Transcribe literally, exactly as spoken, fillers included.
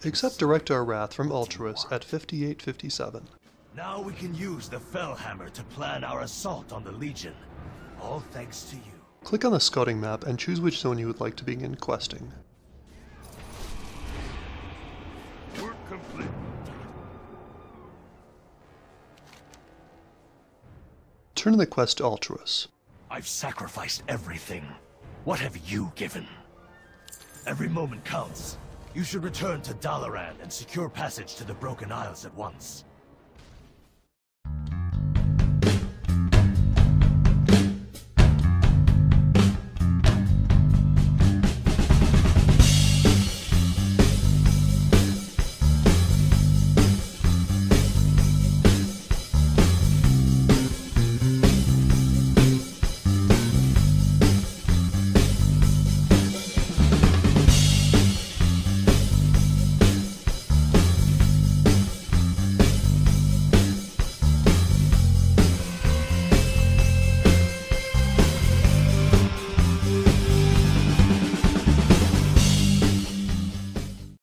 Accept Director Wrath from Altruis at fifty-eight fifty-seven. Now we can use the F E L Hammer to plan our assault on the Legion. All thanks to you. Click on the scouting map and choose which zone you would like to begin questing. Work complete. Turn the quest to Altruis. I've sacrificed everything. What have you given? Every moment counts. You should return to Dalaran and secure passage to the Broken Isles at once.